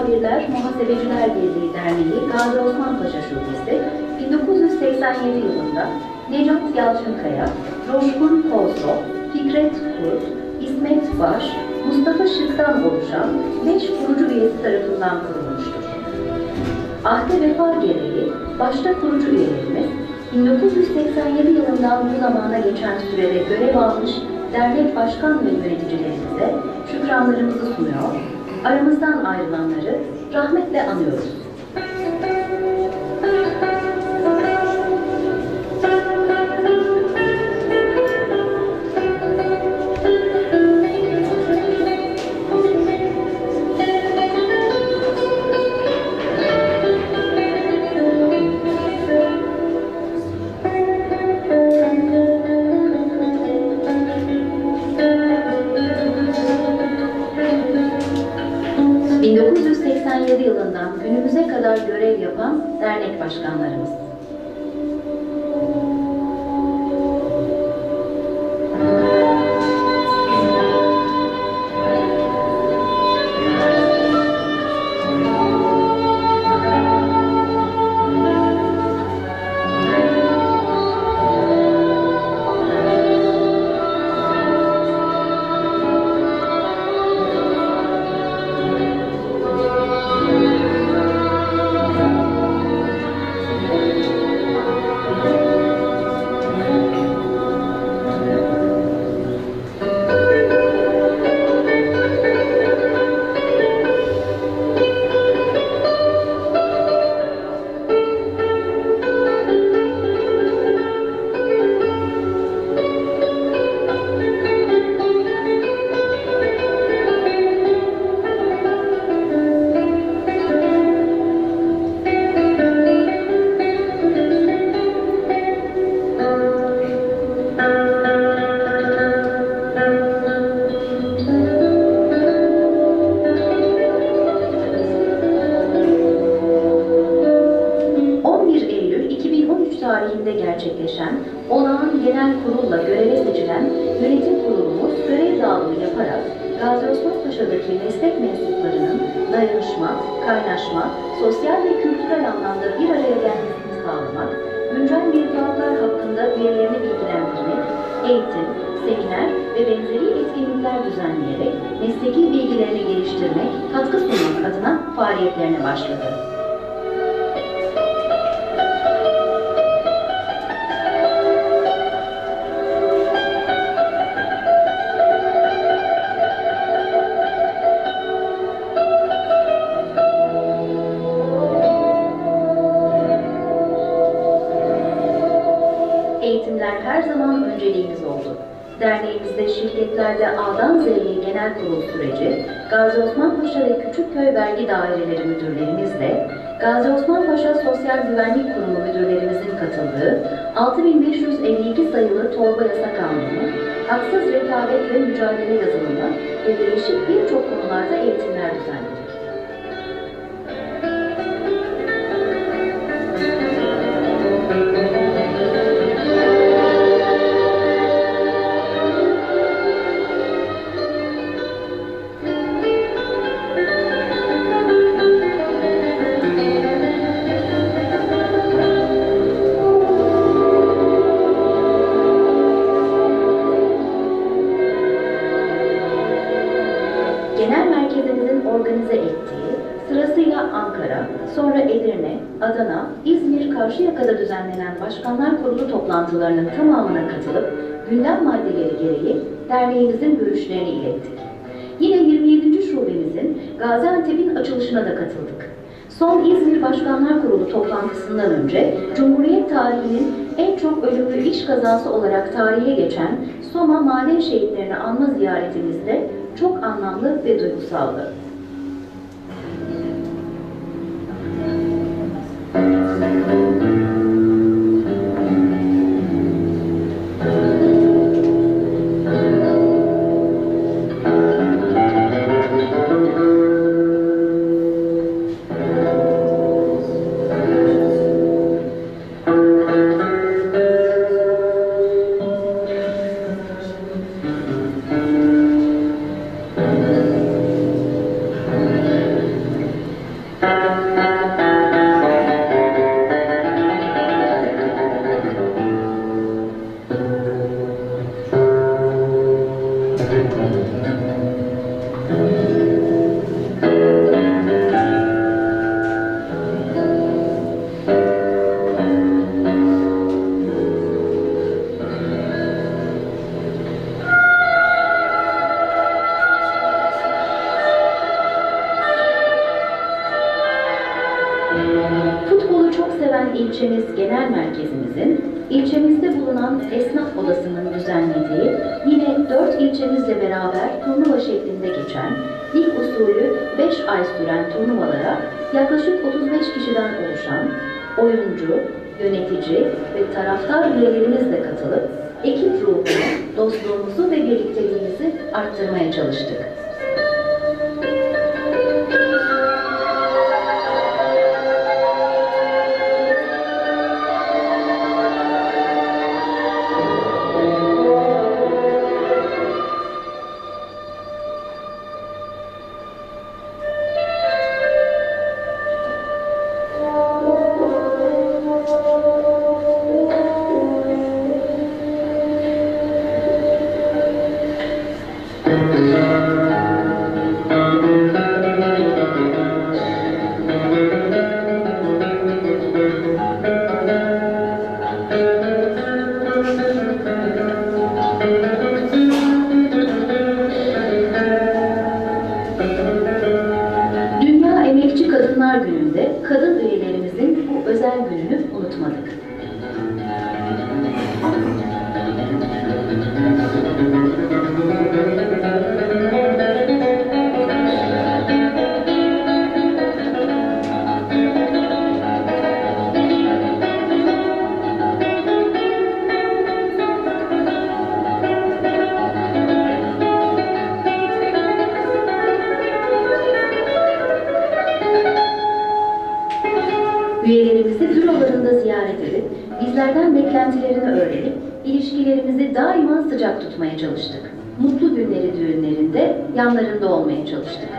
Muhabirler, Muhasebeciler Birliği Derneği Gazi Osman Paşa Şubesi 1987 yılında Necat Yalçınkaya, Coşkun Kozlo, Fikret Kurt, İsmet Baş, Mustafa Şık'tan oluşan 5 kurucu üyesi tarafından kurulmuştur. Ahde vefa gereği başta kurucu üyelerimiz 1987 yılından bu zamana geçen sürede görev almış dernek başkan ve yöneticilerimize şükranlarımızı sunuyor, aramızdan ayrılanları rahmetle anıyoruz. Yılından günümüze kadar görev yapan dernek başkanlarımız. 11 Eylül 2013 tarihinde gerçekleşen olağan genel kurulla göreve seçilen yönetim kurulumuz görev dağılımı yaparak Gazi Osman Paşa'daki meslek mensuplarının dayanışma, kaynaşma, sosyal ve kültürel anlamda bir araya gelmesini sağlamak, güncel mevzuatlar hakkında üyelerini bilgilendirmek, eğitim, seminer ve benzeri etkinlikler düzenleyerek mesleki bilgilerini geliştirmek, katkı sunmak adına faaliyetlerine başladı. Eğitimler her zaman önceliğimiz oldu. Derneğimizde şirketlerde A'dan Z'ye genel kurul süreci, Gazi Osman Paşa ve Küçükköy Vergi Daireleri müdürlerimizle, Gazi Osman Paşa Sosyal Güvenlik Kurumu müdürlerimizin katıldığı 6552 sayılı Torba Yasa Kanunu, haksız rekabet ve mücadele yazılımı ve değişik birçok konularda eğitimler düzenledik. Genel merkezimizin organize ettiği, sırasıyla Ankara, sonra Edirne, Adana, İzmir, Karşıyaka'da düzenlenen Başkanlar Kurulu toplantılarının tamamına katılıp gündem maddeleri gereği derneğimizin görüşlerini ilettik. Yine 27. şubemizin Gaziantep'in açılışına da katıldık. Son İzmir Başkanlar Kurulu toplantısından önce Cumhuriyet tarihinin en çok ölümlü iş kazası olarak tarihe geçen Soma Maden Şehitlerini anma ziyaretimiz de çok anlamlı ve duygusaldı. ilçemiz genel merkezimizin, ilçemizde bulunan esnaf odasının düzenlediği, yine 4 ilçemizle beraber turnuva şeklinde geçen, lig usulü 5 ay süren turnuvalara yaklaşık 35 kişiden oluşan oyuncu, yönetici ve taraftar üyelerimizle katılıp ekip ruhunu, dostluğumuzu ve birlikteliğimizi arttırmaya çalıştık. Dünya Emekçi Kadınlar Günü'nde kadın üyelerimizin bu özel gününü unutmadık. Üyelerimizi bürolarında ziyaret edip, bizlerden beklentilerini öğrenip, ilişkilerimizi daima sıcak tutmaya çalıştık. Mutlu günleri düğünlerinde yanlarında olmaya çalıştık.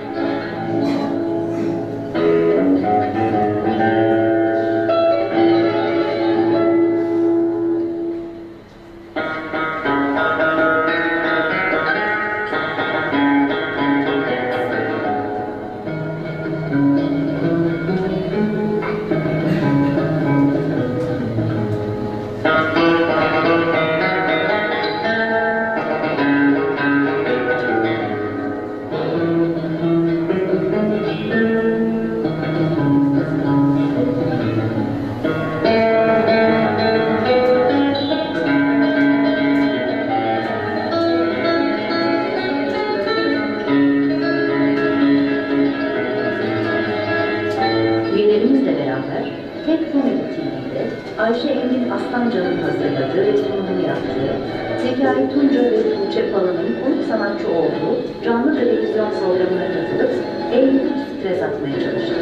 Üyelerimizle beraber TED Komedi TV'de Ayşe Engin Aslancan'ın hazırladığı ve sunumunu yaptığı, Zekai Tunca ve Tuğçe Pala'nın konuk sanatçı olduğu canlı televizyon programına katılıp eğlenip stres atmaya çalıştık.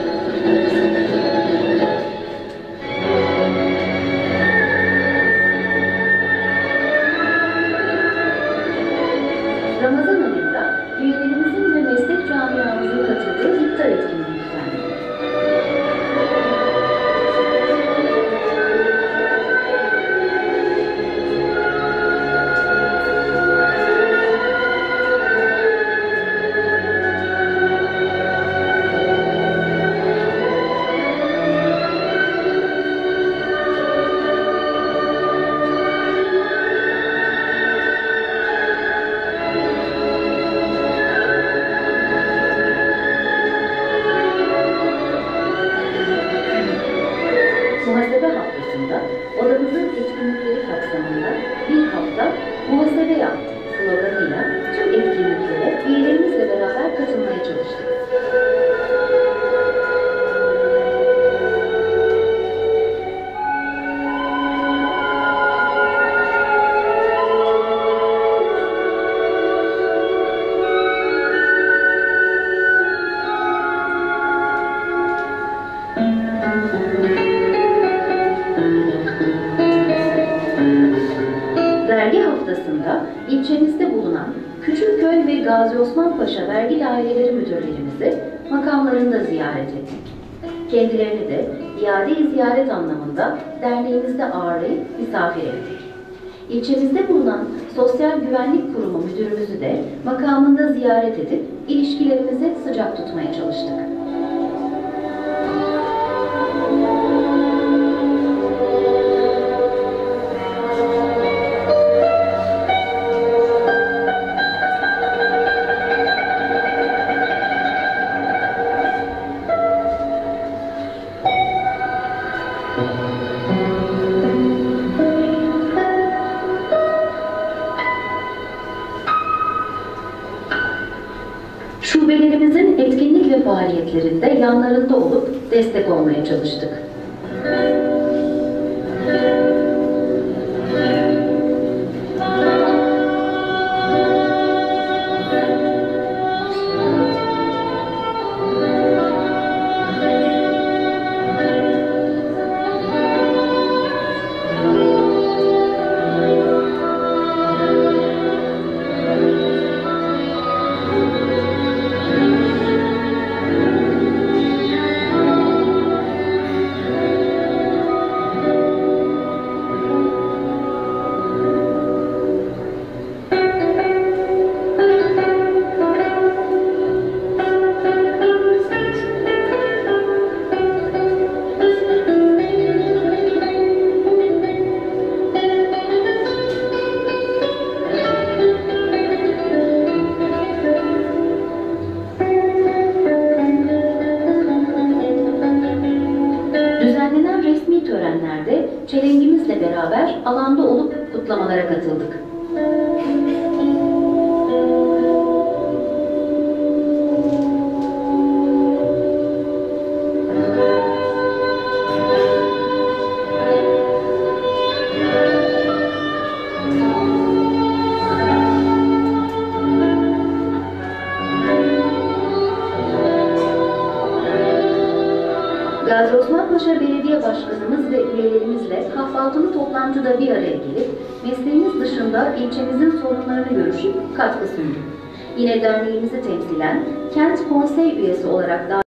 Ramazan ayında üyelerimizin ve meslek camiamızın katıldığı iftar etkinliği düzenledik. Muhasebe haftasında odamızın etkinlikleri kapsamında bir hafta muhasebe yaptık sloganıyla tüm etkinliklere üyelerimizle beraber katılmaya çalıştık. Vergi haftasında ilçemizde bulunan Küçükköy ve Gazi Osman Paşa Vergi Daireleri Müdürlerimizi makamlarında ziyaret ettik. Kendilerini de iade-i ziyaret anlamında derneğimizde ağırlayıp misafir ettik. İlçemizde bulunan Sosyal Güvenlik Kurumu müdürümüzü de makamında ziyaret edip ilişkilerimizi sıcak tutmaya çalıştık. faaliyetlerinde yanlarında olup destek olmaya çalıştık. Düzenlenen resmi törenlerde çelengimizle beraber alanda olup kutlamalara katıldık. Gazi Osman Paşa Belediye Başkanımız ve üyelerimizle kahvaltılı toplantıda bir araya gelip mesleğimiz dışında ilçemizin sorunlarını görüşüp katkı sunduk. Yine derneğimizi temsilen kent konsey üyesi olarak